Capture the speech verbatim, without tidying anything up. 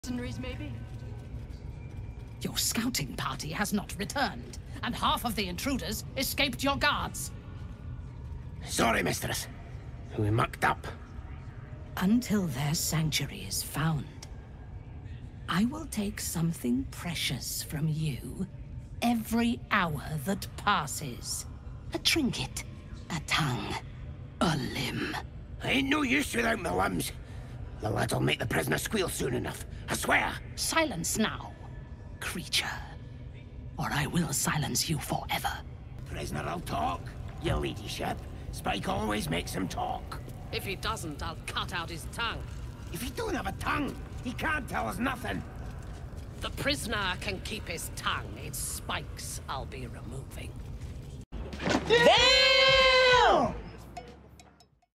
Mercenaries, maybe? Your scouting party has not returned, and half of the intruders escaped your guards. Sorry, mistress. We mucked up. Until their sanctuary is found, I will take something precious from you every hour that passes. A trinket, a tongue, a limb. I ain't no use without my limbs. The lad'll make the prisoner squeal soon enough, I swear. Silence now, creature, or I will silence you forever. Prisoner'll talk, your ladyship. Spike always makes him talk. If he doesn't, I'll cut out his tongue. If he don't have a tongue, he can't tell us nothing. The prisoner can keep his tongue. It's Spike's I'll be removing. There!